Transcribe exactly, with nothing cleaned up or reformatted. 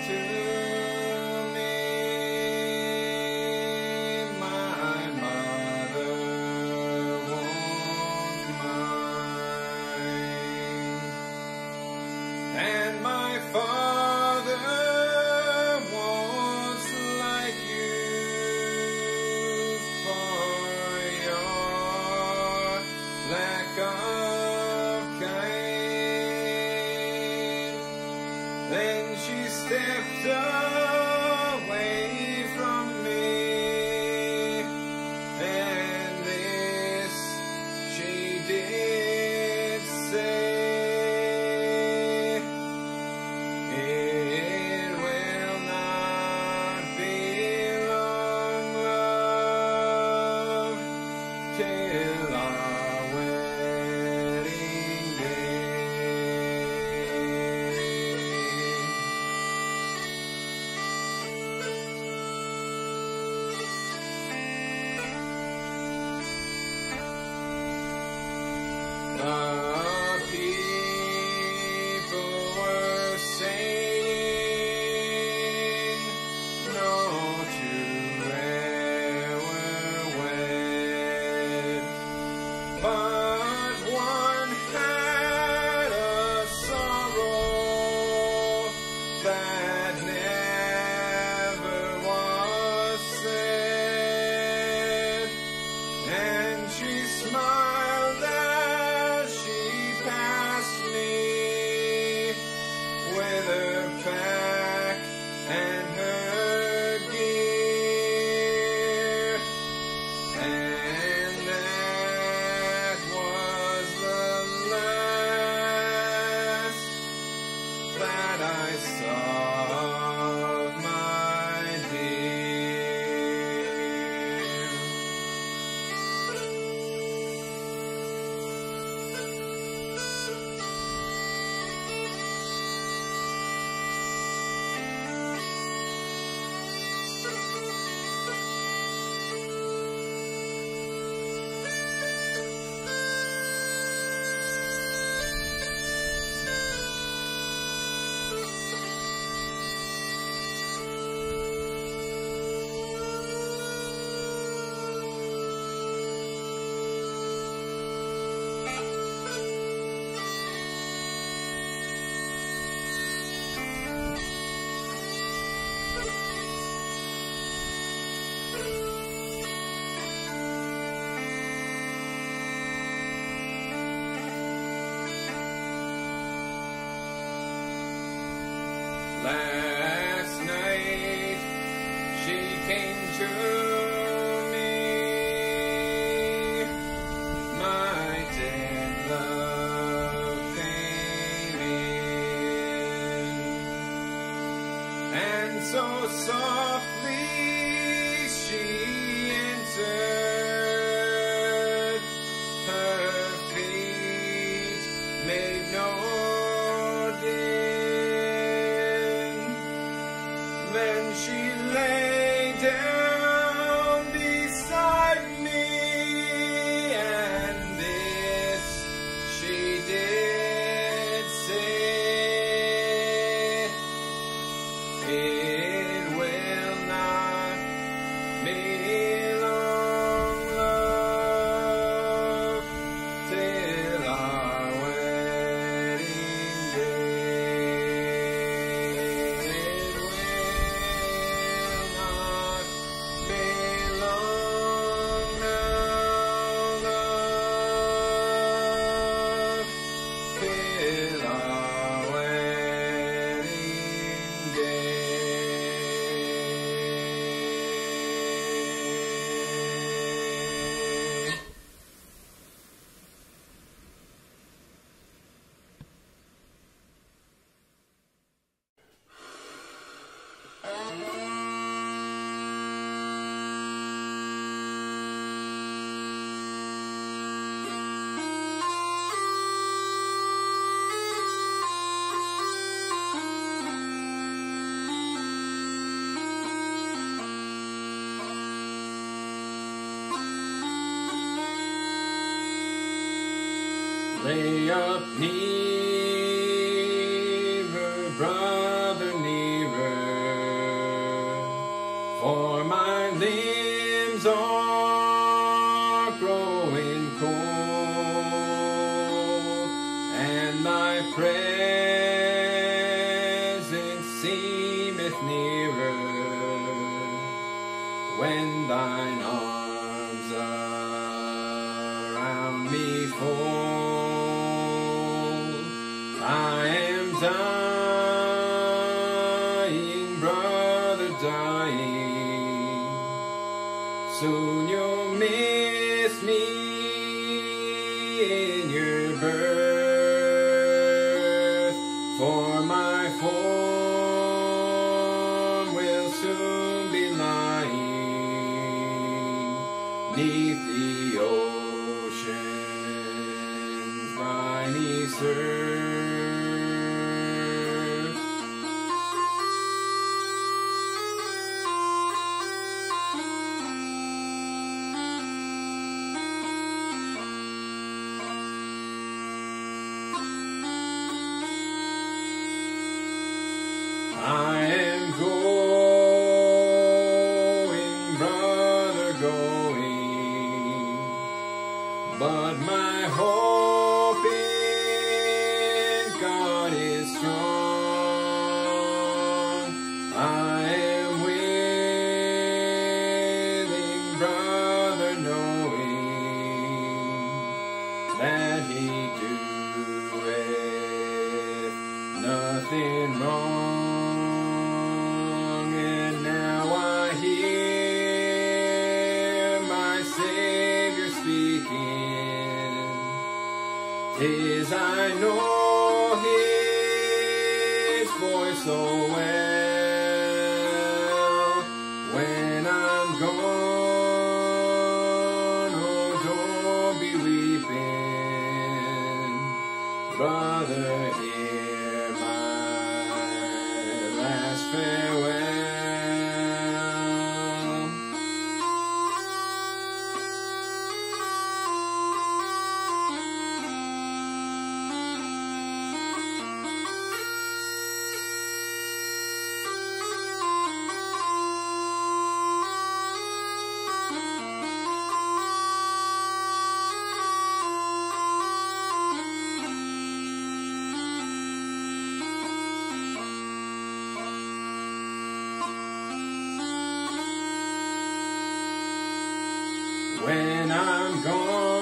to me, my mother won't mind, and my father won't like you for your lack of kind. Then she stepped away from me, and this she did say, it will not be long, love, till our wedding day. The people were saying no two ever wed, but one had a sorrow that never was said, and she smiled as she passed me with her pack and her gear, and that was the last that I saw of my dear. Last night she came to me, my dead love came in, and so softly she entered, her feet made no din. Then she lay down beside me, and this she did say, it will not be long, love, till our wedding day. It will not be long now, love, till our wedding day. Lay up nearer, brother, nearer, presence seemeth nearer, when thine arms around me fold. I am dying, brother, dying. Soon you'll miss me in your birth, for my form will soon be lying 'neath the ocean's briny surf. I am going, brother, going, but my hope in God is strong. I am willing, brother, knowing that He doeth nothing wrong. Tis I know His voice so well. When I'm gone, oh, don't be weeping, brother, hear my last farewell. When I'm gone,